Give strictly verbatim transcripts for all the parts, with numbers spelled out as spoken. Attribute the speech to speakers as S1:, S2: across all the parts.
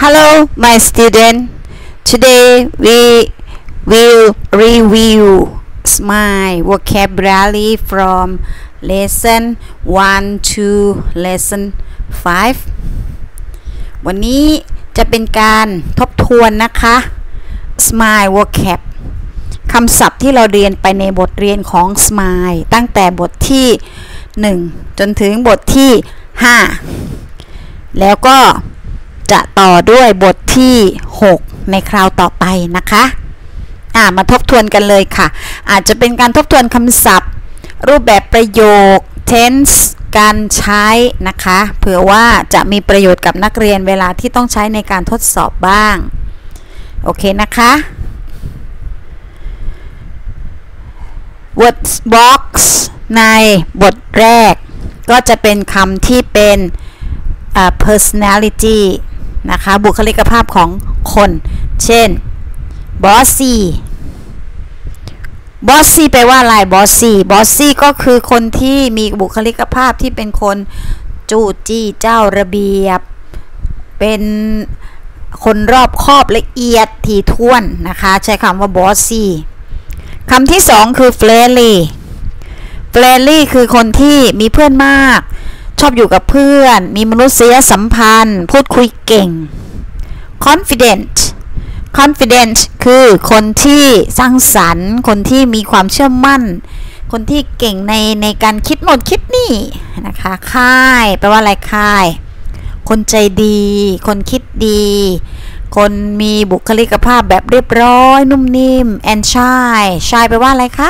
S1: Hello, my student. Today we will review my vocabulary from lesson one to lesson five วันนี้จะเป็นการทบทวนนะคะ Smile vocab คำศัพท์ที่เราเรียนไปในบทเรียนของ Smile ตั้งแต่บทที่หนึ่งจนถึงบทที่ห้าแล้วก็จะต่อด้วยบทที่หกในคราวต่อไปนะคะอ่ามาทบทวนกันเลยค่ะอาจจะเป็นการทบทวนคำศัพท์รูปแบบประโยค tense การใช้นะคะเผื่อว่าจะมีประโยชน์กับนักเรียนเวลาที่ต้องใช้ในการทดสอบบ้างโอเคนะคะ word box ในบทแรกก็จะเป็นคำที่เป็น uh, personality นะคะบุคลิกภาพของคนเช่น bossy bossy แปลว่าอะไร bossy bossy ก็คือคนที่มีบุคลิกภาพที่เป็นคนจู้จี้เจ้าระเบียบเป็นคนรอบคอบละเอียดถี่ถ้วนนะคะใช้คำว่า bossy คำที่สองคือ friendly friendly คือคนที่มีเพื่อนมากชอบอยู่กับเพื่อนมีมนุษยสัมพันธ์พูดคุยเก่ง confident confident คือคนที่สร้างสรรค์คนที่มีความเชื่อมั่นคนที่เก่งในในการคิดโน่นคิดนี่นะคะค่ายแปลว่าอะไรค่ายคนใจดีคนคิดดีคนมีบุคลิกภาพแบบเรียบร้อยนุ่มนิ่ม and shy shy แปลว่าอะไรคะ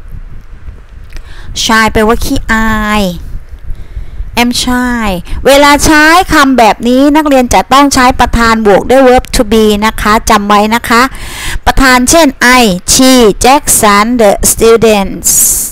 S1: shy แปลว่าขี้อายam shy เวลาใช้คำแบบนี้นักเรียนจะต้องใช้ประธานบวกด้วย verb to be นะคะจำไว้นะคะประธานเช่น I she Jackson the students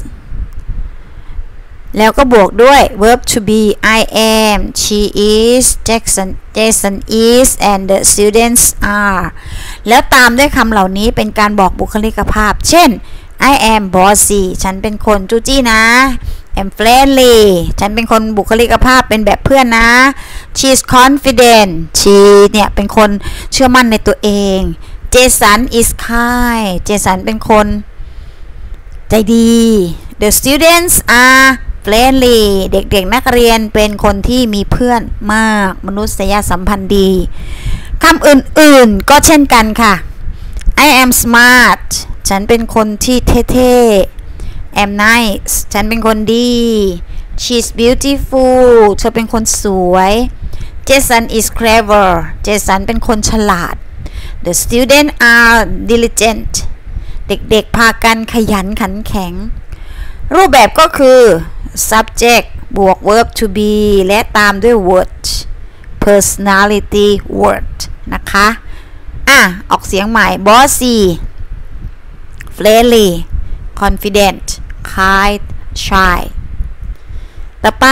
S1: แล้วก็บวกด้วย verb to be I am she is Jackson Jason is and the students are แล้วตามด้วยคำเหล่านี้เป็นการบอกบุคลิกภาพเช่น I am bossy ฉันเป็นคนจู้จี้นะI'm friendly ฉันเป็นคนบุคลิกภาพเป็นแบบเพื่อนนะ She's confident she เนี่ยเป็นคนเชื่อมั่นในตัวเอง Jason is kind Jason เป็นคนใจดี The students are friendly เด็กๆนักเรียนเป็นคนที่มีเพื่อนมากมนุษยสัมพันธ์ดีคำอื่นๆก็เช่นกันค่ะ I am smart ฉันเป็นคนที่เท่ๆam nice ฉันเป็นคนดี she's beautiful เธอเป็นคนสวย Jason is clever Jason เป็นคนฉลาด the students are diligent เด็กๆพากันขยันขันแข็งรูปแบบก็คือ subject บวก verb to be และตามด้วย word personality word นะคะอ่ะออกเสียงใหม่ bossy friendly confident kind shy ต่อไป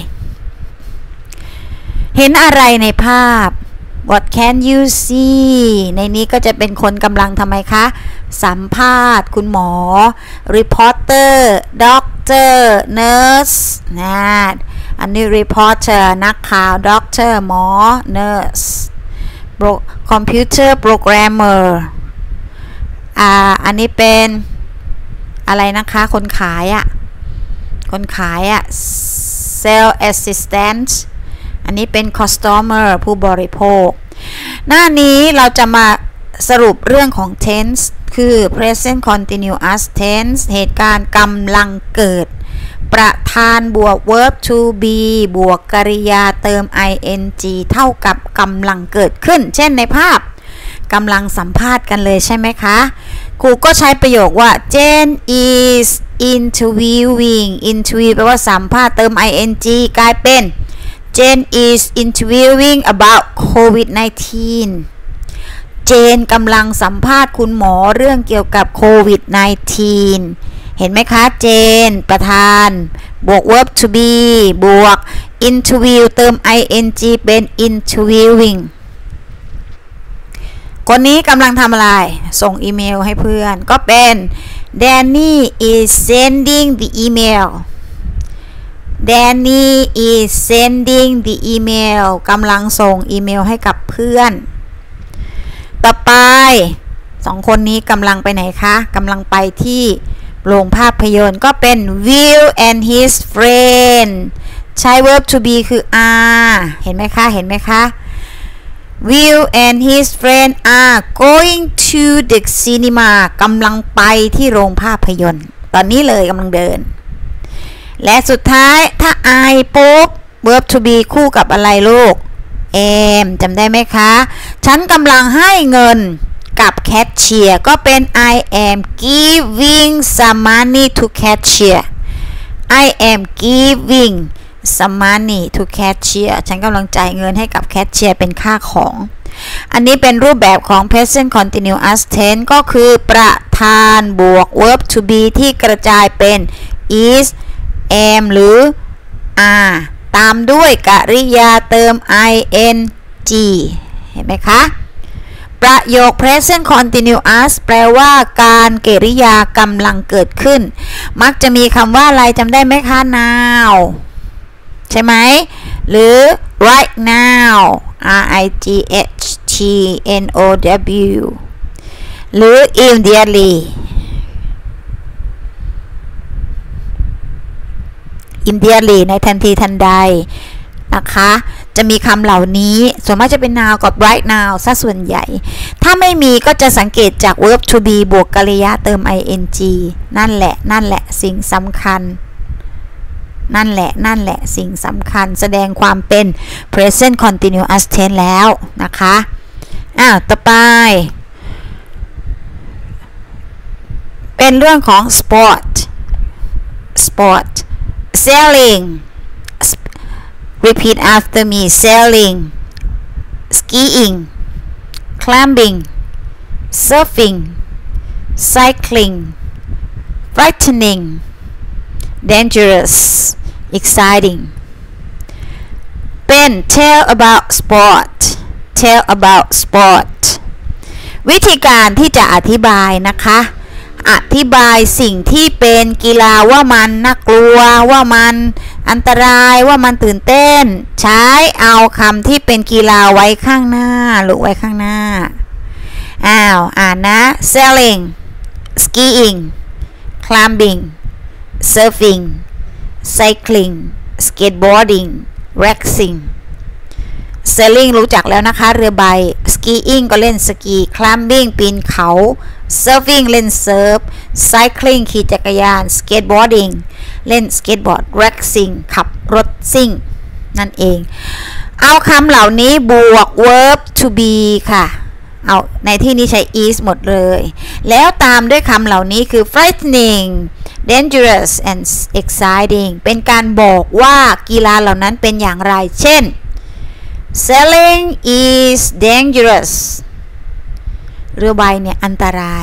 S1: เห็นอะไรในภาพ What can you see ในนี้ก็จะเป็นคนกำลังทำไมคะสัมภาษณ์คุณหมอ reporter doctor nurse นะอันนี้ reporter นักข่าว doctor หมอ nurse computer programmer อ่าอันนี้เป็นอะไรนะคะคนขายอะคนขายอะ sales assistant อันนี้เป็น customer ผู้บริโภคหน้านี้เราจะมาสรุปเรื่องของ tense คือ present continuous tense เหตุการณ์กำลังเกิดประธานบวก verb to be บวกกริยาเติม ing เท่ากับกำลังเกิดขึ้นเช่นในภาพกำลังสัมภาษณ์กันเลยใช่ไหมคะครูก็ใช้ประโยคว่า Jane is interviewing interview แปลว่าสัมภาษณ์เติม ing กลายเป็น Jane is interviewing about โควิด สิบเก้า Jane กำลังสัมภาษณ์คุณหมอเรื่องเกี่ยวกับโควิด สิบเก้า เห็นไหมคะ Jane ประธานบวก verb to be บวก interview เติม ing เป็น interviewingคนนี้กำลังทำอะไรส่งอีเมลให้เพื่อนก็เป็น Danny is sending the email Danny is sending the email กำลังส่งอีเมลให้กับเพื่อนต่อไปสองคนนี้กำลังไปไหนคะกำลังไปที่โรงภาพยนตร์ก็เป็น Will and his friend ใช้ verb to be คือ are เห็นไหมคะเห็นไหมคะ Will and his friend are going to the cinema กำลังไปที่โรงภาพยนตร์ตอนนี้เลยกำลังเดินและสุดท้ายถ้า I ปุ๊บ verb to be คู่กับอะไรลูก am จำได้ไหมคะฉันกำลังให้เงินกับแคชเชียร์ก็เป็น I am giving some money to cashier I am giving some money to cashier ฉันกำลังจ่ายเงินให้กับแคชเชียร์เป็นค่าของอันนี้เป็นรูปแบบของ present continuous tense ก็คือประธานบวก verb to be ที่กระจายเป็น is am หรือ are ตามด้วยกริยาเติม ing เห็นไหมคะประโยค present continuous แปลว่าการกริยากำลังเกิดขึ้นมักจะมีคำว่าอะไรจำได้ไหมคะ now ใช่ไหมหรือ right now r i g h t n o w หรือ immediately immediately ในทันทีทันใดนะคะจะมีคำเหล่านี้ส่วนมากจะเป็น now กับ right now ซะส่วนใหญ่ถ้าไม่มีก็จะสังเกตจาก verb to be บวกกริยาเติม ing นั่นแหละนั่นแหละสิ่งสำคัญนั่นแหละนั่นแหละสิ่งสำคัญแสดงความเป็น present continuous tense แล้วนะคะอ้าวต่อไปเป็นเรื่องของ sport sport sailing repeat after me sailing skiing climbing surfing cycling frightening dangerous exciting เป็น tell about sport tell about sport วิธีการที่จะอธิบายนะคะอธิบายสิ่งที่เป็นกีฬาว่ามันน่ากลัวว่ามันอันตรายว่ามันตื่นเต้นใช้เอาคำที่เป็นกีฬาไว้ข้างหน้าหรือไว้ข้างหน้าอ้าวอ่านนะ sailing skiing climbing surfing cycling skateboarding racing sailing รู้จักแล้วนะคะเรือใบ skiing ก็เล่นสกี climbing ปีนเขา surfing เล่นเซิร์ฟ cycling ขี่จักรยาน skateboarding เล่นสเก็ตบอร์ด racing ขับรถซิ่งนั่นเองเอาคำเหล่านี้บวก verb to be ค่ะเอาในที่นี้ใช้ is หมดเลยแล้วตามด้วยคำเหล่านี้คือ frightening dangerous and exciting เป็นการบอกว่ากีฬาเหล่านั้นเป็นอย่างไรเช่น sailing is dangerous เรือใบเนี่ยอันตราย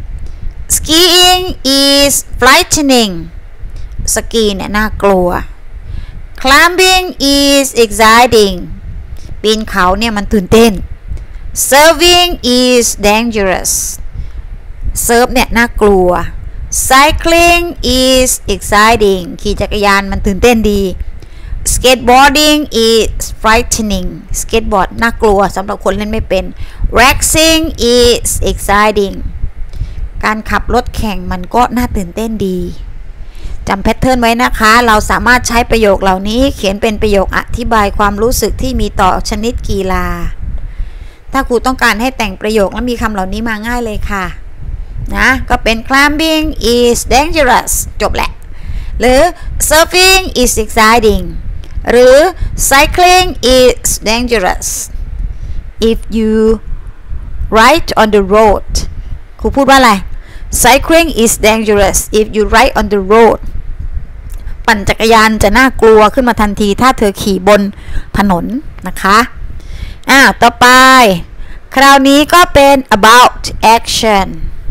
S1: skiing is frightening สกีเนี่ยน่ากลัว climbing is exciting ปีนเขาเนี่ยมันตื่นเต้น surfing is dangerous เซิร์ฟเนี่ยน่ากลัว cycling is exciting ขี่จักรยานมันตื่นเต้นดี skateboarding is frightening สเก็ตบอร์ดน่ากลัวสำหรับคนเล่นไม่เป็น racing is exciting การขับรถแข่งมันก็น่าตื่นเต้นดีจำแพทเทิร์นไว้นะคะเราสามารถใช้ประโยคเหล่านี้เขียนเป็นประโยคอธิบายความรู้สึกที่มีต่อชนิดกีฬาถ้าครูต้องการให้แต่งประโยคแล้วมีคำเหล่านี้มาง่ายเลยค่ะนะก็เป็น climbing is dangerous จบแหละหรือ surfing is exciting หรือ cycling is dangerous if you ride on the road ครูพูดว่าอะไร cycling is dangerous if you ride on the road ปั่นจักรยานจะน่ากลัวขึ้นมาทันทีถ้าเธอขี่บนถนนนะคะอ่าต่อไปคราวนี้ก็เป็น about action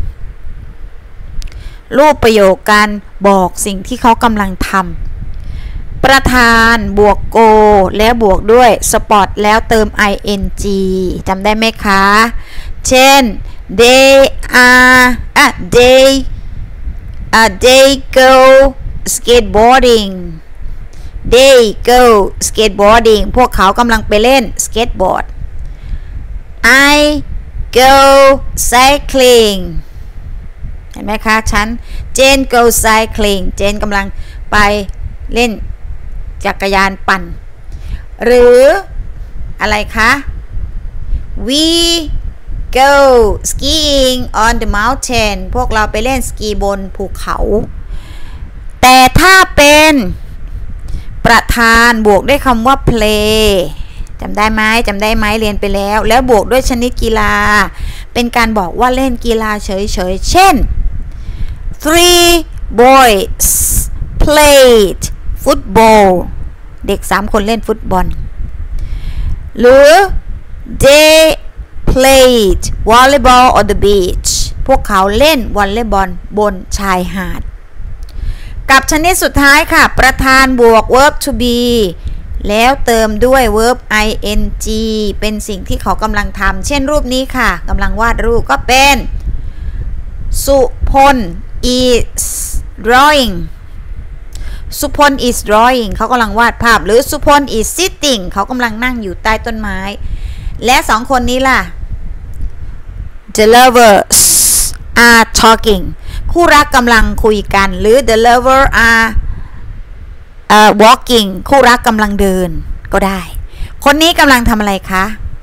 S1: รูปประโยคการบอกสิ่งที่เขากำลังทำประธานบวก go แล้วบวกด้วย spot แล้วเติม ing จำได้ไหมคะเช่น they are อ่ะ they อ่ะ they go skateboarding they go skateboarding พวกเขากำลังไปเล่นสเก็ตบอร์ด I go cycling เห็นไหมคะฉัน Jane go cycling Jane กำลังไปเล่นจักรยานปั่นหรืออะไรคะ we go skiing on the mountain พวกเราไปเล่นสกีบนภูเขาแต่ถ้าเป็นประธานบวกด้วยคำว่า play จำได้ไหมจำได้ไหมเรียนไปแล้วแล้วบวกด้วยชนิดกีฬาเป็นการบอกว่าเล่นกีฬาเฉยๆเช่น three boys played football เด็กสามคนเล่นฟุตบอลหรือ they played volleyball on the beach พวกเขาเล่นวอลเลย์บอลบนชายหาดกับชนิดสุดท้ายค่ะประธานบวก verb to be แล้วเติมด้วย verb ing เป็นสิ่งที่เขากำลังทำเช่นรูปนี้ค่ะกำลังวาดรูปก็เป็นสุพล is drawing สุพล is drawing เขากำลังวาดภาพหรือสุพล is sitting เขากำลังนั่งอยู่ใต้ต้นไม้และสองคนนี้ล่ะ the lovers are talking คู่รักกำลังคุยกันหรือ the lovers are uh, walking คู่รักกำลังเดินก็ได้คนนี้กำลังทำอะไรคะ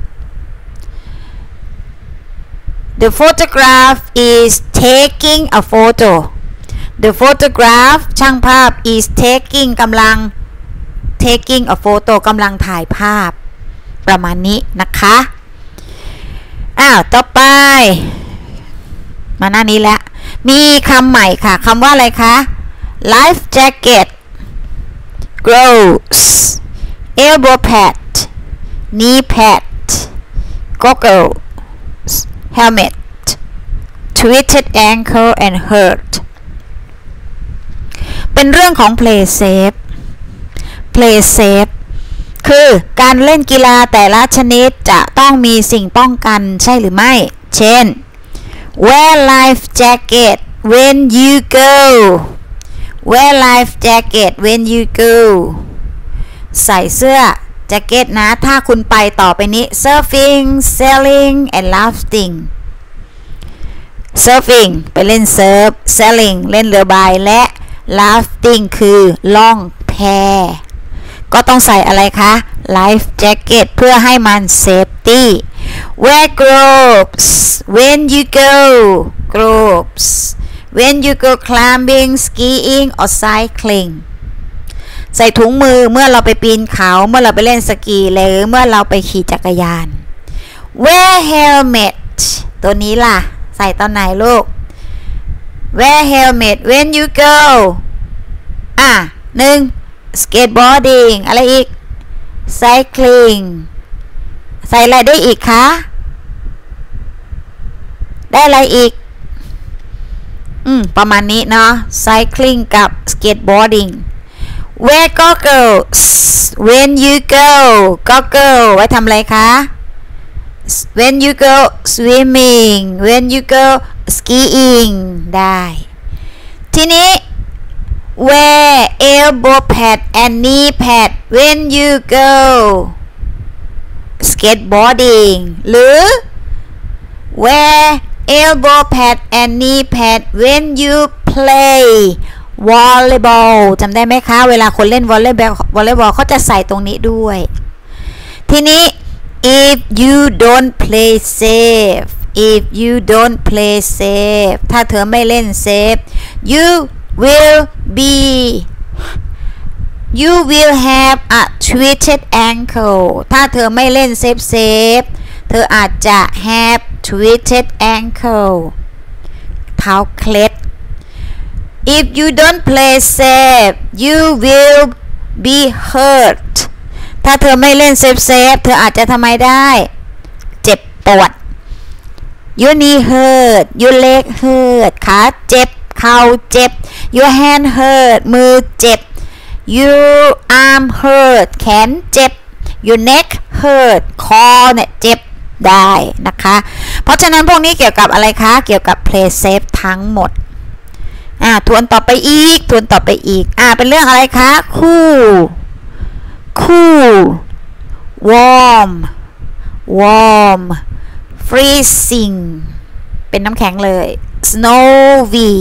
S1: the photograph is taking a photo the photograph ช่างภาพ is taking กำลัง taking a photo กำลังถ่ายภาพประมาณนี้นะคะอ้าวต่อไปมาหน้านี้แล้วมีคำใหม่ค่ะคำว่าอะไรคะ life jacket gloves elbow pad knee pad goggles helmet twisted ankle and hurt เป็นเรื่องของ play safe play safe คือการเล่นกีฬาแต่ละชนิดจะต้องมีสิ่งป้องกันใช่หรือไม่เช่น wear life jacket when you go wear life jacket when you go ใส่เสื้อแจ็คเก็ตนะถ้าคุณไปต่อไปนี้ surfing sailing and rafting surfing ไปเล่นเซิร์ฟ sailing เล่นเรือใบและ rafting คือล่องแพก็ต้องใส่อะไรคะ life jacket เพื่อให้มัน safety wear gloves when you go gloves when you go climbing skiing or cycling ใส่ถุงมือเมื่อเราไปปีนเขาเมื่อเราไปเล่นสกีหรือเมื่อเราไปขี่จักรยาน wear helmet ตัวนี้ล่ะใส่ตอนไหนลูก wear helmet when you go อ่ะหนึ่งskateboarding อะไรอีก cycling ใส่อะไรได้อีกคะได้อะไรอีกอืมประมาณนี้เนาะ cycling กับ skateboarding wear goggles when you go goggle ไว้ทำอะไรคะ when you go swimming when you go skiing ได้ทีนี้ wear elbow pad and knee pad when you go skateboarding หรือ wear elbow pad and knee pad when you play volleyball จำได้ไหมคะเวลาคนเล่นวอลเลย์บอลวอลเลย์บอลเขาจะใส่ตรงนี้ด้วยทีนี้ if you don't play safe if you don't play safe ถ้าเธอไม่เล่น safe you will be you will have a twisted ankle ถ้าเธอไม่เล่น safe safe เธออาจจะ have twisted ankle เท้าเคล็ด if you don't play safe you will be hurt ถ้าเธอไม่เล่น safe safe เธออาจจะทำไมได้เจ็บปวด your knee hurt your leg hurt ขาเจ็บเข่าเจ็บ your hand hurt มือเจ็บ your arm hurt แขนเจ็บ your neck hurt คอเนี่ยเจ็บได้นะคะเพราะฉะนั้นพวกนี้เกี่ยวกับอะไรคะเกี่ยวกับ play safe ทั้งหมดอ่าทวนต่อไปอีกทวนต่อไปอีกอ่าเป็นเรื่องอะไรคะคู่ cool warm warm freezing เป็นน้ำแข็งเลย snowy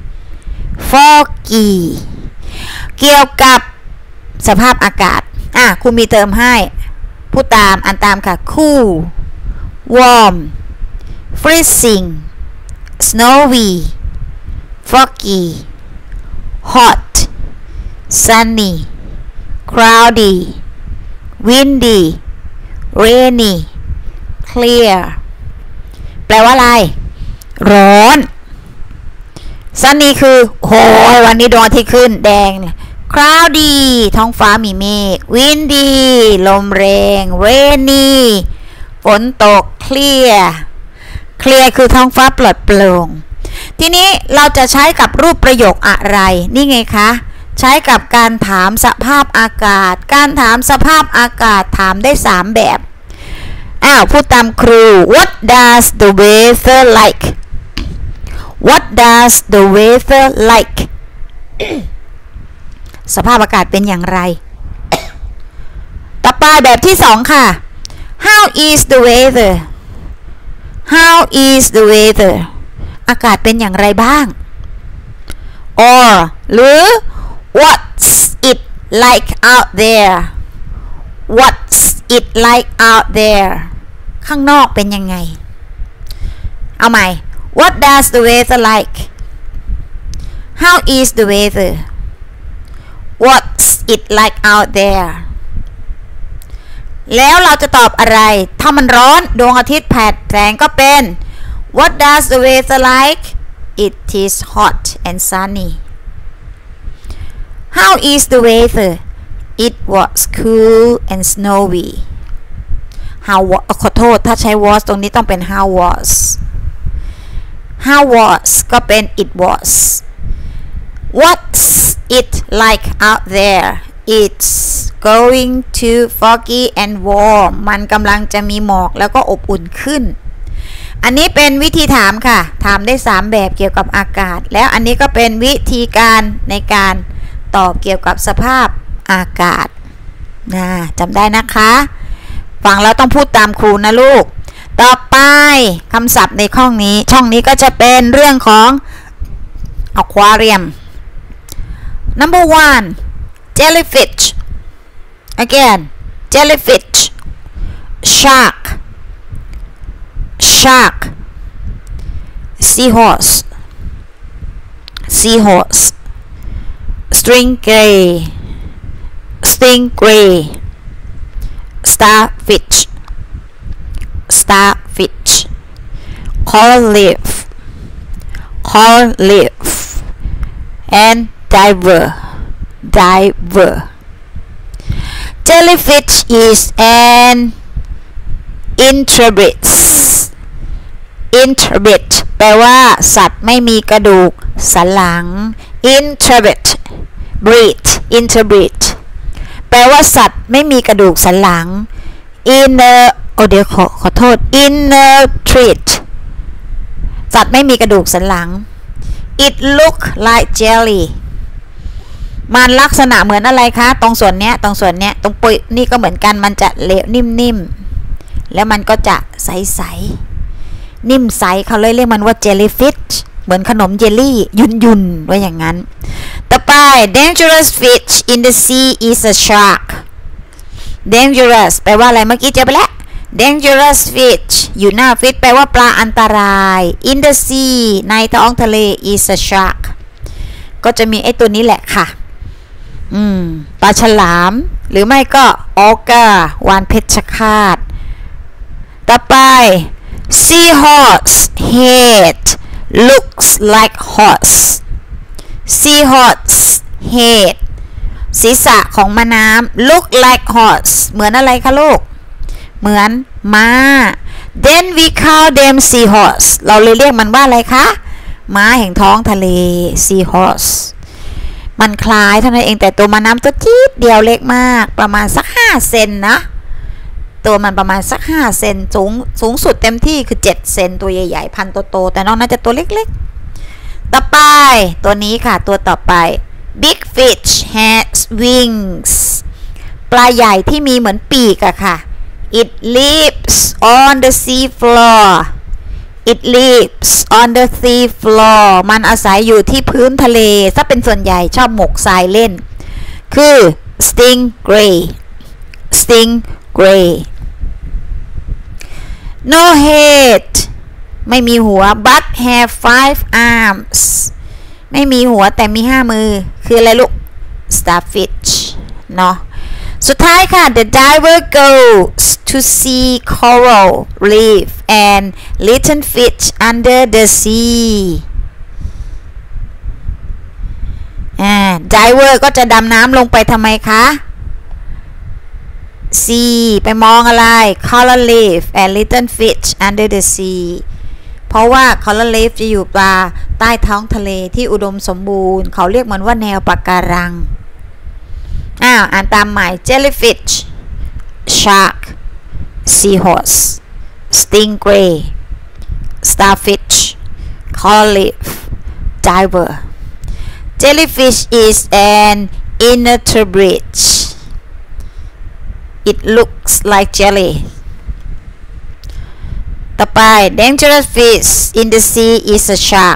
S1: foggy เกี่ยวกับสภาพอากาศอ่ะครูมีเติมให้พูดตามอันตามค่ะ cool warm freezing snowy foggy hot sunny cloudy windy rainy clear แปลว่าอะไรร้อน sunny คือโหยวันนี้ดวงอาทิตย์ขึ้นแดง cloudy ท้องฟ้ามีเมฆ windy ลมแรง rainy ฝนตก clear clear คือท้องฟ้าปลอดโปร่งทีนี้เราจะใช้กับรูปประโยคอะไรนี่ไงคะใช้กับการถามสภาพอากาศการถามสภาพอากาศถามได้สามแบบอ้าวพูดตามครู What does the weather like What does the weather like สภาพอากาศเป็นอย่างไรต่อไปแบบที่สองค่ะ How is the weather How is the weather อากาศเป็นอย่างไรบ้าง or หรือ What's it like out there What's it like out there ข้างนอกเป็นยังไงเอาใหม่ What does the weather like How is the weather What's it like out there แล้วเราจะตอบอะไรถ้ามันร้อนดวงอาทิตย์แผดแสงก็เป็น What does the weather like It is hot and sunny How is the weather It was cool and snowy How ขอโทษถ้าใช้ was ตรงนี้ต้องเป็น how was How was ก็เป็น it was What's it like out there It's going to foggy and warm มันกำลังจะมีหมอกแล้วก็อบอุ่นขึ้นอันนี้เป็นวิธีถามค่ะถามได้สามแบบเกี่ยวกับอากาศแล้วอันนี้ก็เป็นวิธีการในการตอบเกี่ยวกับสภาพอากาศนะจำได้นะคะฟังแล้วต้องพูดตามครูนะลูกต่อไปคำศัพท์ในช่องนี้ช่องนี้ก็จะเป็นเรื่องของ aquarium number one jellyfish again jellyfish shark shark seahorse seahorse stingray stingray starfish starfish coral reef coral reef and diver diver jellyfish is an invertebrate invertebrate แปลว่าสัตว์ไม่มีกระดูกสันหลัง invertebrate breed invertebrate แปลว่าสัตว์ไม่มีกระดูกสันหลัง inner โอ้เดี๋ยวขอขอโทษ invertebrate สัตว์ไม่มีกระดูกสันหลัง it look like jelly มันลักษณะเหมือนอะไรคะตรงส่วนเนี้ยตรงส่วนเนี้ยตรงปุยนี่ก็เหมือนกันมันจะเหลวนิ่มๆแล้วมันก็จะใสๆนิ่มใสเขาเลยเรียกมันว่า jellyfish เหมือนขนมเจลลี่ยุ่นๆว่าอย่างนั้นต่อไป dangerous fish in the sea is a shark dangerous แปลว่าอะไรเมื่อกี้เจอไปแล้ว dangerous fish อยู่หน้า fish แปลว่าปลาอันตราย in the sea ในท้องทะเล is a shark ก็จะมีไอ้ตัวนี้แหละค่ะอืมปลาฉลามหรือไม่ก็ออก้าวาฬเพชรฆาตต่อไป seahorse head looks like horse seahorse head ศีรษะของม้าน้ำ look like horse เหมือนอะไรคะลูกเหมือนม้า then we call them seahorse เราเลยเรียกมันว่าอะไรคะม้าแห่งท้องทะเล seahorse มันคล้ายเท่านั้นเองแต่ตัวม้าน้ำตัวจี๊ดเดียวเล็กมากประมาณสักห้าเซนนะตัวมันประมาณสักห้าเซนสูงสูงสุดเต็มที่คือเจ็ดเซนตัวใหญ่ๆพันโตๆแต่นอกนั้นจะตัวเล็กๆต่อไปตัวนี้ค่ะตัวต่อไป big fish has wings ปลาใหญ่ที่มีเหมือนปีกอะค่ะ It lives on the sea floor It lives on the sea floor มันอาศัยอยู่ที่พื้นทะเลซะเป็นส่วนใหญ่ชอบหมกทรายเล่นคือ stingray stingray No head ไม่มีหัว but have five arms ไม่มีหัวแต่มีห้ามือคืออะไรลูก starfish เนาะสุดท้ายค่ะ the diver goes to see coral reef and little fish under the sea อ่า diver ก็จะดำน้ำลงไปทำไมคะ sea ไปมองอะไร coral reef and little fish under the sea เพราะว่า coral reef จะอยู่ปลาใต้ท้องทะเลที่อุดมสมบูรณ์เขาเรียกมันว่าแนวปะการังอ้าวอ่านตามใหม่ jellyfish shark seahorse stingray starfish coral reef diver jellyfish is an invertebrate it looks like jelly ต่อไป dangerous fish in the sea is a shark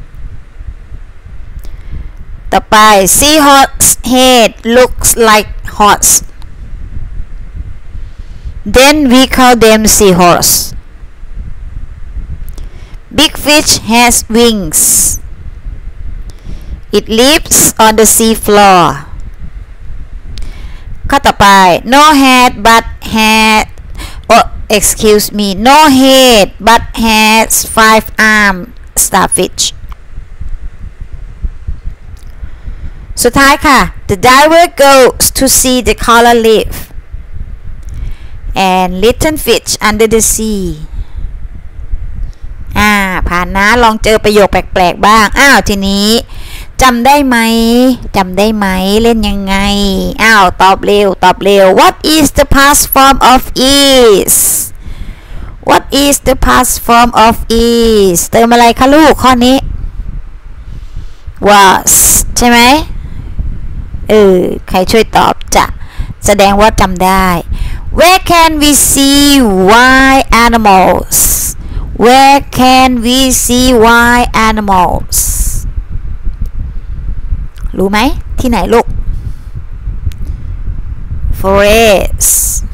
S1: ต่อไป seahorse head looks like horse then we call them seahorse big fish has wings it lives on the sea floor ข้อต่อไป no head but had oh excuse me no head but has five arms starfishสุดท้ายค่ะ the diver goes to see the coral reef and little fish under the sea อ่าผ่านนะลองเจอประโยคแปลกๆบ้างอ้าวทีนี้จำได้ไหมจำได้ไหมเล่นยังไงอ้าวตอบเร็วตอบเร็ว What is the past form of is What is the past form of is เติมอะไรคะลูกข้อนี้ was ใช่ไหมเออใครช่วยตอบจะแสดงว่าจำได้ Where can we see wild animals Where can we see wild animals รู้ไหมที่ไหนลูก Forest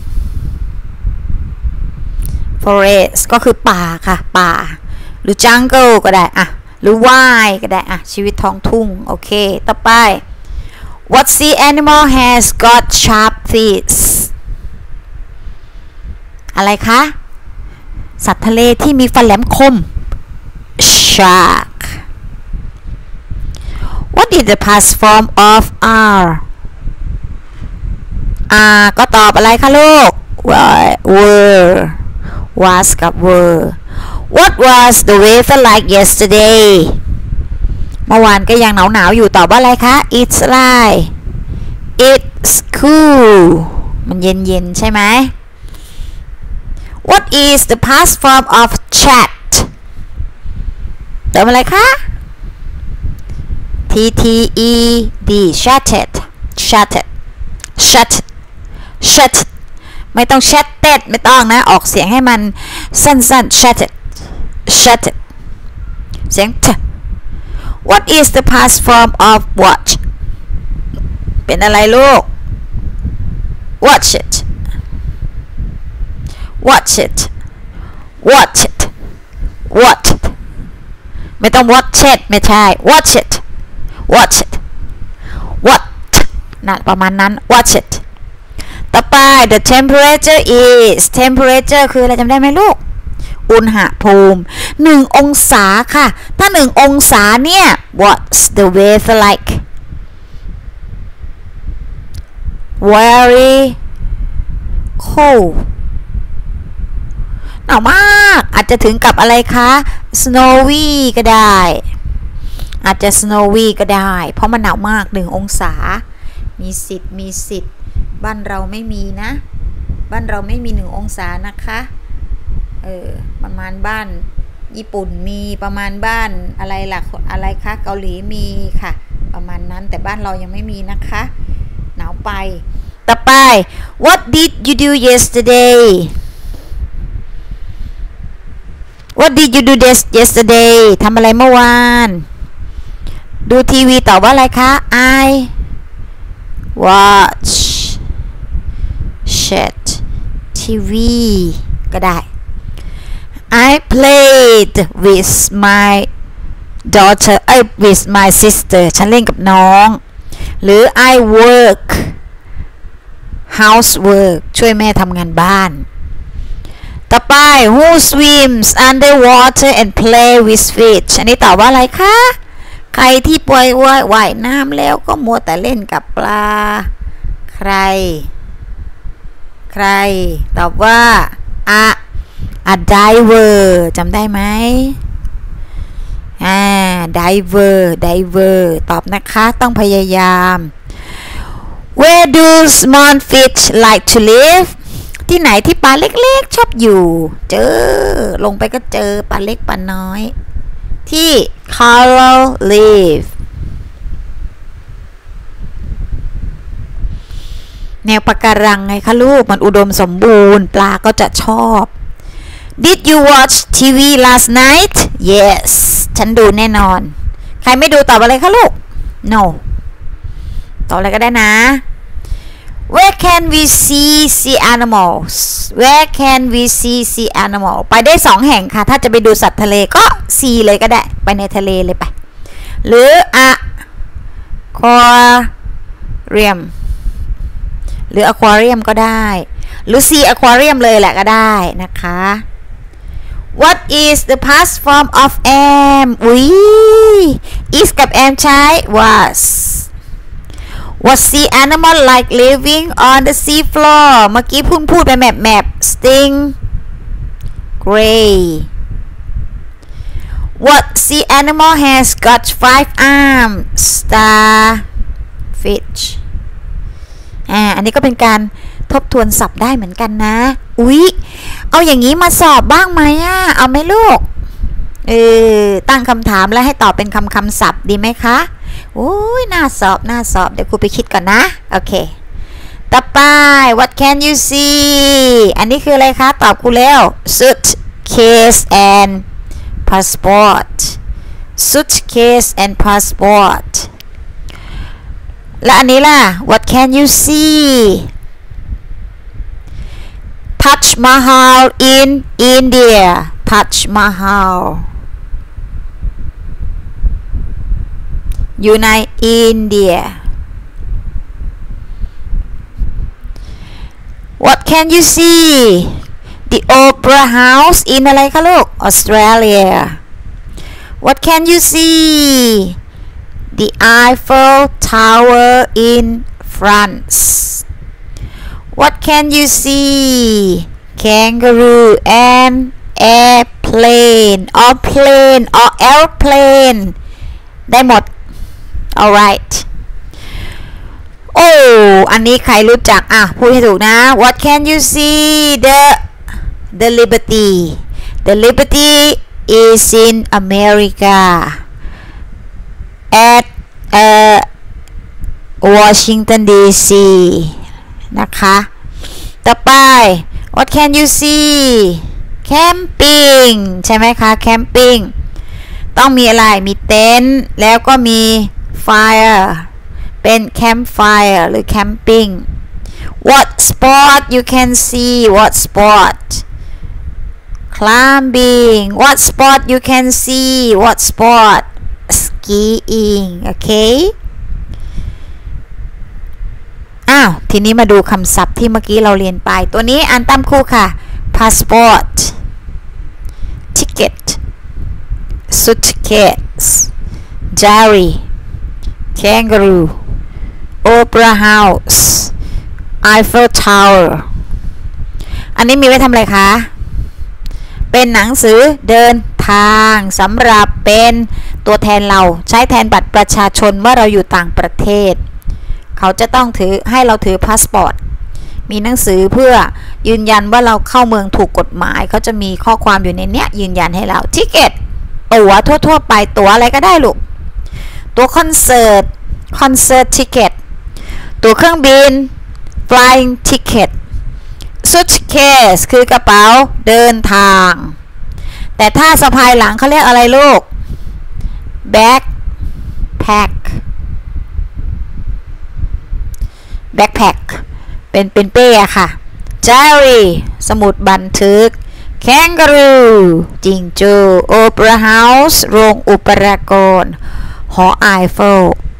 S1: Forest ก็คือป่าค่ะป่าหรือ jungle ก็ได้อะหรือ wild ก็ได้อะชีวิตท้องทุ่งโอเคต่อไป What sea animal has got sharp teeth อะไรคะสัตว์ทะเลที่มีฟันแหลมคม Shark What is the past form of are are ก็ตอบอะไรคะลูก were was กับ were What was the weather like yesterday เมื่อวานก็ยังหนาวหนาวอยู่ตอบว่าอะไรคะ It's like It's cool มันเย็นเย็นใช่ไหม What is the past form of chat เติมอะไรคะ T T E D chatted chatted chatted chatted ไม่ต้อง chatted ไม่ต้องนะออกเสียงให้มันสั้นๆ chatted chatted เสียง t What is the past form of watch เป็นอะไรลูก watch it watch it watch it watch it ไม่ต้อง watch it ไม่ใช่ watch it watch it watch นะประมาณนั้น watch it ต่อไป the temperature is temperature คืออะไรจำได้ไหมลูกอุณหภูมิหนึ่งองศาค่ะถ้าหนึ่งองศาเนี่ย what's the weather like very cold หนาวมากอาจจะถึงกับอะไรคะ snowy ก็ได้อาจจะ snowy ก็ได้เพราะมันหนาวมากหนึ่งองศามีสิทธิ์มีสิทธิ์บ้านเราไม่มีนะบ้านเราไม่มีหนึ่งองศานะคะเออประมาณบ้านญี่ปุ่นมีประมาณบ้านอะไรล่ะอะไรคะเกาหลีมีค่ะประมาณนั้นแต่บ้านเรายังไม่มีนะคะหนาวไปต่อไป What did you do yesterday What did you do yesterday ทำอะไรเมื่อวานดูทีวีตอบว่าอะไรคะ I watch shit ทีวีก็ได้ I played with my daughter เอ้ย with my sister ฉันเล่นกับน้องหรือ I work housework ช่วยแม่ทำงานบ้านต่อไป Who swims underwater and play with fish อันนี้ตอบว่าอะไรคะใครที่ปล่อยว่ายน้ำแล้วก็มัวแต่เล่นกับปลาใครใครตอบว่า a a diver จำได้ไหมอ่า diver diver ตอบนะคะต้องพยายาม Where do small fish like to live ที่ไหนที่ปลาเล็กๆชอบอยู่เจอลงไปก็เจอปลาเล็กปลาน้อยที่ coral reef แนวปะการังไงคะลูกมันอุดมสมบูรณ์ปลาก็จะชอบ Did you watch ที วี last night Yes ฉันดูแน่นอนใครไม่ดูตอบอะไรคะลูก No ตอบอะไรก็ได้นะ Where can we see sea animals Where can we see sea animal ไปได้สองแห่งค่ะถ้าจะไปดูสัตว์ทะเลก็ sea เลยก็ได้ไปในทะเลเลยไปหรือ aquarium หรือ aquarium ก็ได้หรือ sea aquarium เลยแหละก็ได้นะคะ What is the past form of am อุ้ย is กับ am ใช้ was What sea animal like living on the sea floor เมื่อกี้พูดพูดไปแมบแมบ sting gray What sea animal has got five arms starfish อ่าอันนี้ก็เป็นการทบทวนศัพท์ได้เหมือนกันนะอุ๊ยเอาอย่างนี้มาสอบบ้างไหมอ่ะเอาไหมลูกเออตั้งคำถามแล้วให้ตอบเป็นคำคำศัพท์ดีไหมคะโอ้ยน่าสอบน่าสอบเดี๋ยวครูไปคิดก่อนนะโอเคต่อไป What can you see อันนี้คืออะไรคะตอบครูแล้ว suitcase and passport suitcase and passport และอันนี้ล่ะ What can you see Taj Mahal in India Taj Mahal อยู่ในอินเดีย What can you see The Opera House in อะไรคะลูก Australia What can you see The Eiffel Tower in France What can you see Kangaroo and airplane or plane or airplane ได้หมดalright โอ้อันนี้ใครรู้จักอ่ะพูดให้ถูกนะ What can you see the the liberty the liberty is in America at uh, Washington ดี ซี นะคะต่อไป What can you see camping ใช่ไหมคะ camping ต้องมีอะไรมีเต็นท์แล้วก็มีfire เป็น campfire หรือ camping What sport you can see What sport climbing What sport you can see What sport skiing โอเคอ้าวทีนี้มาดูคำศัพท์ที่เมื่อกี้เราเรียนไปตัวนี้อ่านตามครูค่ะ passport ticket suitcase diary Kangaroo Opera House Eiffel Tower อันนี้มีไว้ทำอะไรคะเป็นหนังสือเดินทางสำหรับเป็นตัวแทนเราใช้แทนบัตรประชาชนเมื่อเราอยู่ต่างประเทศเขาจะต้องถือให้เราถือพาสปอร์ตมีหนังสือเพื่อยืนยันว่าเราเข้าเมืองถูกกฎหมายเขาจะมีข้อความอยู่ในเนี้ยยืนยันให้เราทิเก็ตตั๋วทั่วๆไปตั๋วอะไรก็ได้ลูกตั๋วคอนเสิร์ตคอนเสิร์ตทิเก็ตตั๋วเครื่องบิน flying ticket suitcase คือกระเป๋าเดินทางแต่ถ้าสะพายหลังเขาเรียกอะไรลูก backpack backpack เป็นเป็นเป้ค่ะ diary สมุดบันทึก kangaroo จิงโจ้ opera house โรงอุปกรณ์หอไอเฟล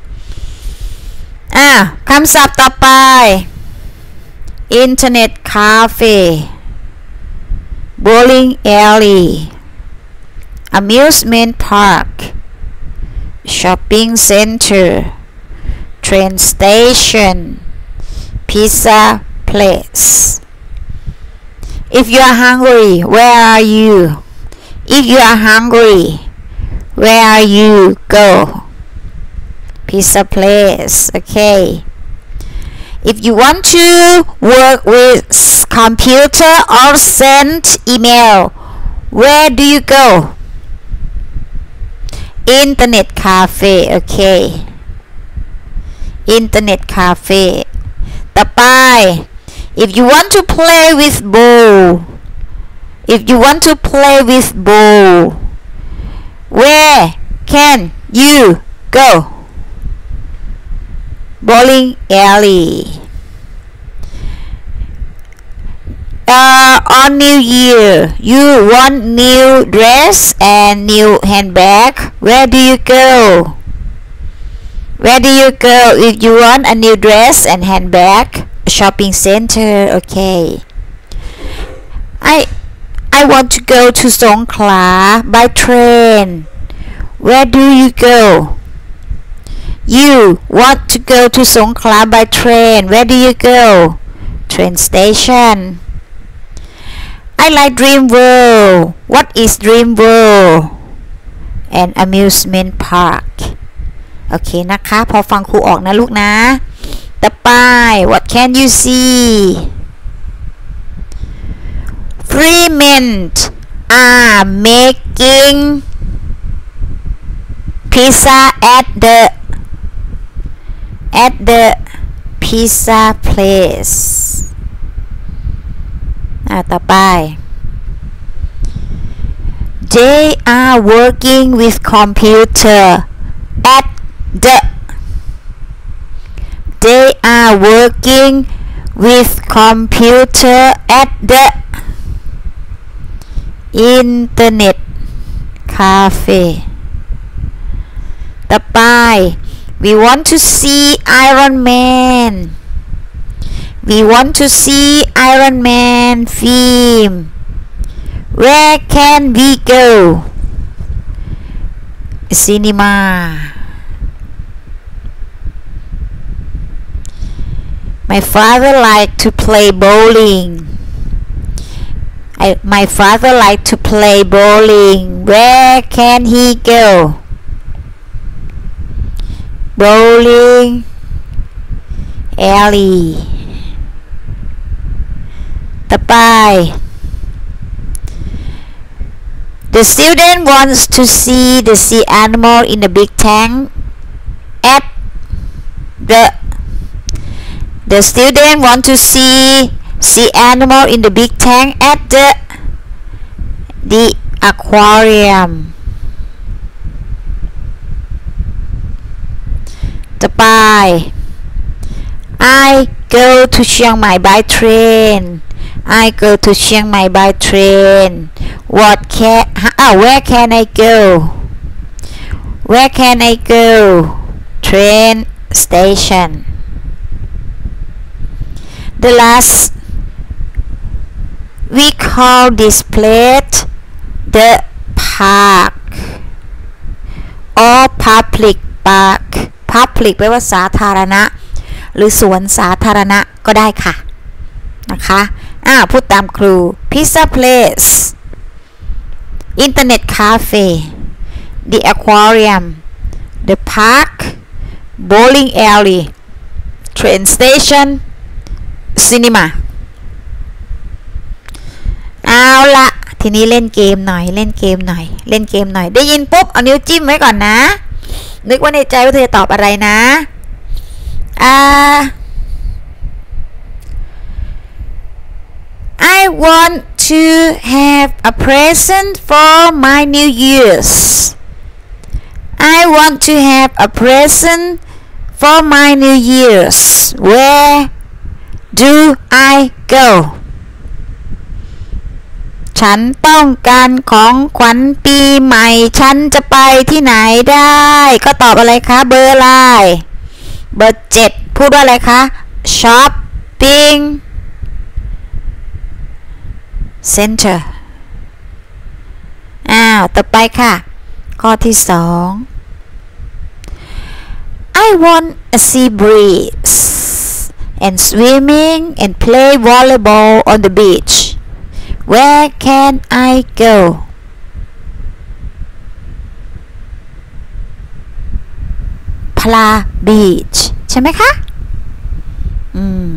S1: อ่ะคำศัพท์ต่อไป internet cafe bowling alley amusement park shopping center train station pizza place if you are hungry where are you if you are hungry where are you go pizza place okay if you want to work with computer or send email where do you go internet cafe okay internet cafe ต่อไป if you want to play with ball if you want to play with ball where can you go bowling alley uh, on New Year you want new dress and new handbag where do you go where do you go if you want a new dress and handbag shopping center okay I I want to go to Songkhla by train where do you go you want to go to Songkhla by train where do you go train station I like Dream World what is Dream World an amusement park โอเคนะคะพอฟังครูออกนะลูกนะต่อไป what can you see three men are making pizza at the at the pizza place อ่ะต่อไป they are working with computer at the they are working with computer at the internet cafe ต่อไป we want to see Iron Man we want to see Iron Man film where can we go cinema my father like to play bowling I, my father like to play bowling where can he go bowling alley ต่อไป the student wants to see the sea animal in the big tank at the the student want to see sea animal in the big tank at the the aquarium ต่อไป I go to Chiang Mai by train I go to Chiang Mai by train what can ah where can I go where can I go train station the last we call this place the park or public park public แปลว่าสาธารณะหรือสวนสาธารณะก็ได้ค่ะนะคะอ่าพูดตามครู Pizza Place Internet Cafe The Aquarium The Park Bowling Alley Train Station Cinema เอาละทีนี้เล่นเกมหน่อยเล่นเกมหน่อยเล่นเกมหน่อยได้ยินปุ๊บเอานิ้วจิ้มไว้ก่อนนะนึกว่าในใจว่าเธอจะตอบอะไรนะอ่า I want to have a present for my New Year's I want to have a present for my New Year's Where do I go ฉันต้องการของขวัญปีใหม่ฉันจะไปที่ไหนได้ก็ตอบอะไรคะเบอร์อะไรเบอร์เจ็ดพูดว่าอะไรคะ shopping center อ้าวต่อไปค่ะข้อที่สอง I want a sea breeze and swimming and play volleyball on the beach Where can I go พลา beach ใช่ไหมคะอืม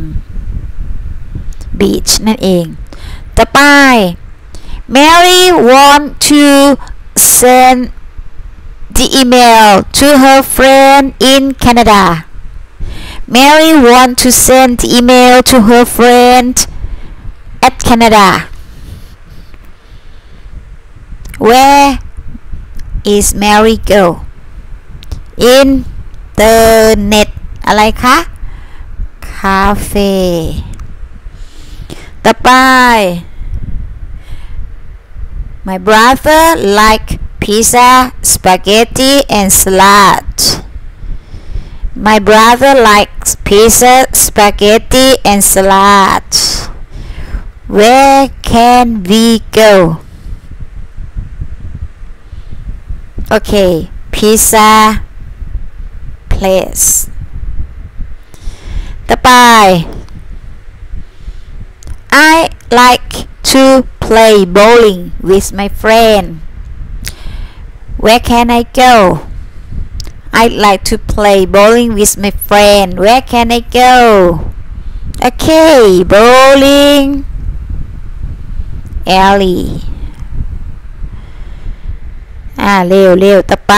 S1: beach นั่นเองต่อไป Mary want to send the email to her friend in Canada Mary want to send the email to her friend at Canada Where is Mary go Internet อะไรคะคาเฟ่ต่อไป My brother like pizza spaghetti and salad My brother likes pizza spaghetti and salad Where can we go Okay pizza place ต่อไป I like to play bowling with my friend Where can I go I'd like to play bowling with my friend Where can I go Okay bowling alley อ่าเร็วเร็วต่อไป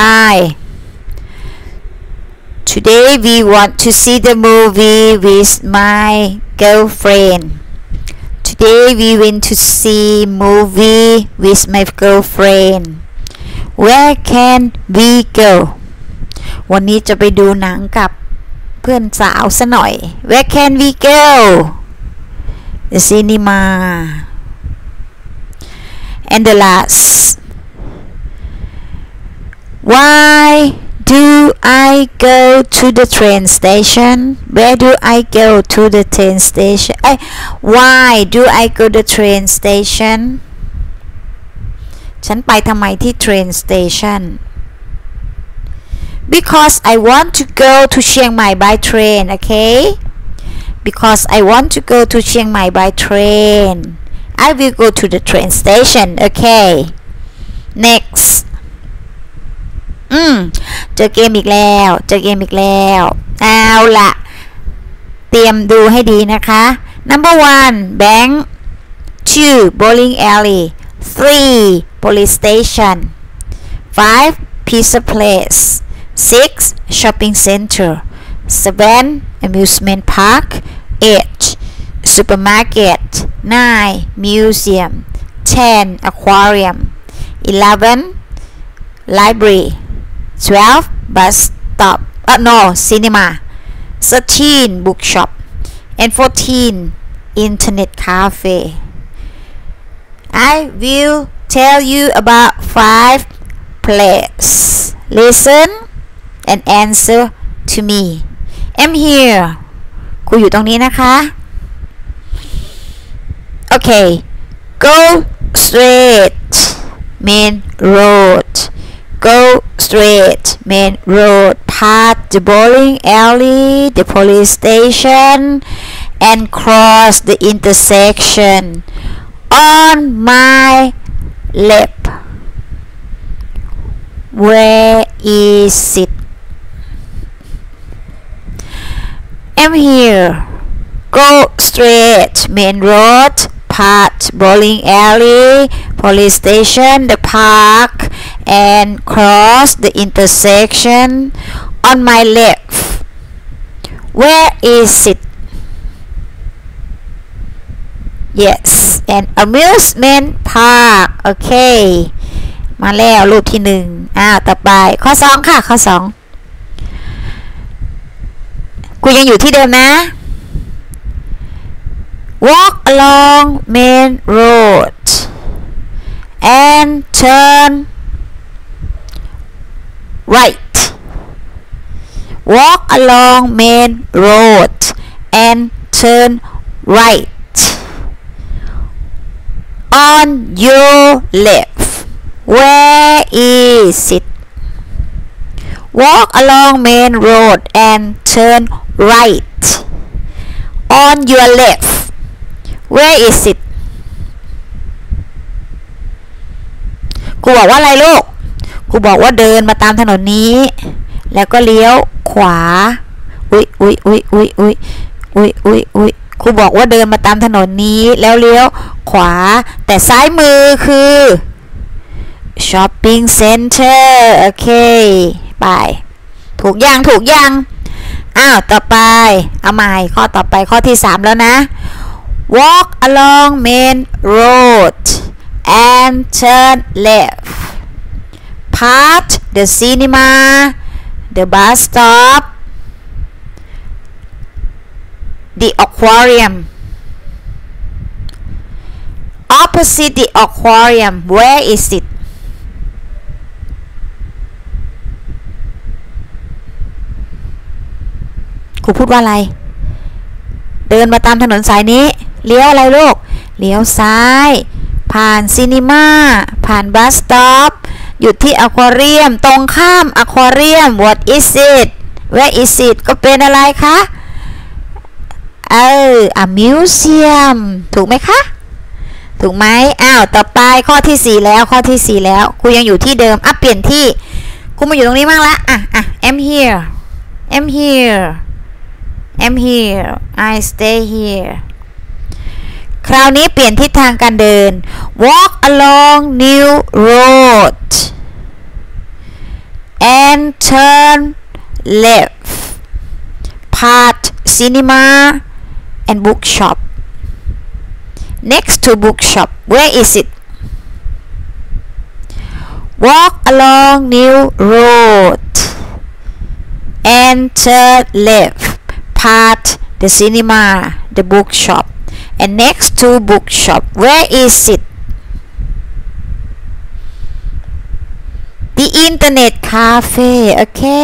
S1: Today we want to see the movie with my girlfriend Today we went to see movie with my girlfriend Where can we go วันนี้จะไปดูหนังกับเพื่อนสาวซะหน่อย Where can we go The cinema And the last Why do I go to the train station Where do I go to the train station I, Why do I go to the train station ฉันไปทำไมที่ train station Because I want to go to Chiang Mai by train okay Because I want to go to Chiang Mai by train I will go to the train station okay Next อืมเจอเกมอีกแล้วเจอเกมอีกแล้วเอาล่ะเตรียมดูให้ดีนะคะ Number one Bank two Bowling alley three Police station five Pizza place six Shopping center seven Amusement park eight Supermarket nine Museum ten Aquarium eleven Library twelve Bus stop uh, no Cinema thirteen Bookshop and fourteen Internet cafe I will tell you about five places listen and answer to me I'm here ครูอยู่ตรงนี้นะคะ Okay go straight main road go straight main road past the bowling alley the police station and cross the intersection on my left where is it I'm here go straight main road past bowling alley police station the park and cross the intersection on my left where is it yes an amusement park โอเคมาแล้วรูปที่หนึ่งอ้าวต่อไปข้อสองค่ะข้อสองกูยังอยู่ที่เดิมนะ walk along main road and turn right walk along main road and turn right on your left where is it walk along main road and turn right on your left where is it กูบอกว่าอะไรลูกกูบอกว่าเดินมาตามถนนนี้แล้วก็เลี้ยวขวาอุ๊ยอุ๊ยอุ๊ยอุ๊ยอุ๊ยอุ๊ยอุ๊ยอุ๊ยครูบอกว่าเดินมาตามถนนนี้แล้วเลี้ยวขวาแต่ซ้ายมือคือ shopping center โอเคไปถูกยังถูกยังอ้าวต่อไปเอาใหม่ข้อต่อไปข้อที่สามแล้วนะ walk along main road and turn left past the cinema the bus stop the aquarium opposite the aquarium where is it ครูพูดว่าอะไรเดินมาตามถนนสายนี้เลี้ยวอะไรลูกเลี้ยวซ้ายผ่านซีนีมาผ่านบัสสต็อปหยุดที่อควาเรียมตรงข้ามอควาเรียม what is it where is it ก็เป็นอะไรคะเออ a museum ถูกไหมคะถูกไหมอ้าวต่อไปข้อที่สี่แล้วข้อที่สี่แล้วครูยังอยู่ที่เดิมอ่ะเปลี่ยนที่ครูมาอยู่ตรงนี้มั่งละอ่ะอ่ะ I'm here I'm here I'm here I stay here คราวนี้เปลี่ยนทิศทางการเดิน walk along new road and turn left past cinema and bookshop next to bookshop where is it walk along new road and turn left past the cinema the bookshop and next to bookshop where is it the internet cafe โอเค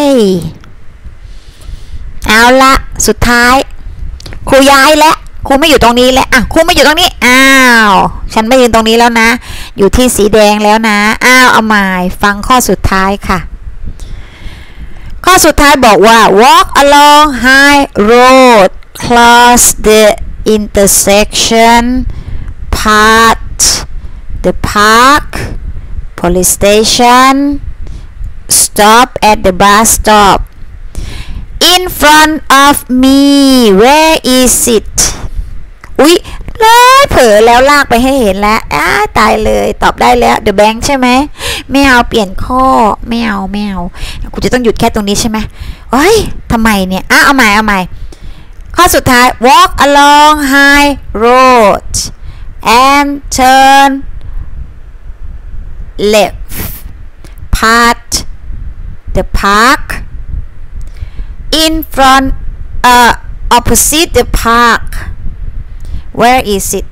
S1: เอาละสุดท้ายครูย้ายแล้วครูไม่อยู่ตรงนี้แล้วอ่ะครูไม่อยู่ตรงนี้อ้าวฉันไม่ยืนตรงนี้แล้วนะอยู่ที่สีแดงแล้วนะอ้าวเอาใหม่ฟังข้อสุดท้ายค่ะข้อสุดท้ายบอกว่า walk along high road cross the intersection pass the park police station stop at the bus stop in front of me where is it อุ๊ยเลยเผลอแล้วลากไปให้เห็นแล้วอ้าตายเลยตอบได้แล้ว the bank ใช่ไหมไม่เอาเปลี่ยนข้อไม่เอาไม่เอากูจะต้องหยุดแค่ตรงนี้ใช่ไหมเฮ้ยทำไมเนี่ยอ้าเอาใหม่เอาใหม่ข้อสุดท้าย walk along high road and turn left past the park in front uh opposite the park where is it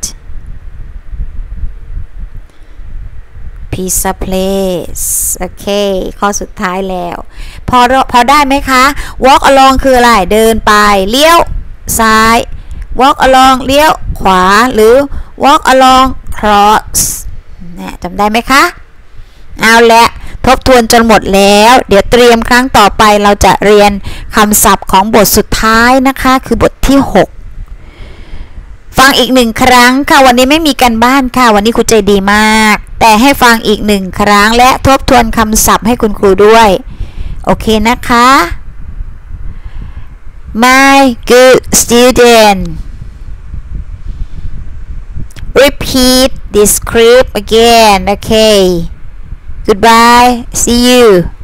S1: pizza place โอเคข้อสุดท้ายแล้วพอพอได้ไหมคะ walk along คืออะไรเดินไปเลี้ยวซ้าย walk along เลี้ยวขวาหรือ walk along cross นะจำได้ไหมคะเอาละทบทวนจนหมดแล้วเดี๋ยวเตรียมครั้งต่อไปเราจะเรียนคำศัพท์ของบทสุดท้ายนะคะคือบทที่หกฟังอีกหนึ่งครั้งค่ะวันนี้ไม่มีการบ้านค่ะวันนี้ครูใจดีมากแต่ให้ฟังอีกหนึ่งครั้งและทบทวนคำศัพท์ให้คุณครูด้วยโอเคนะคะ My good student repeat this script again okay goodbye see you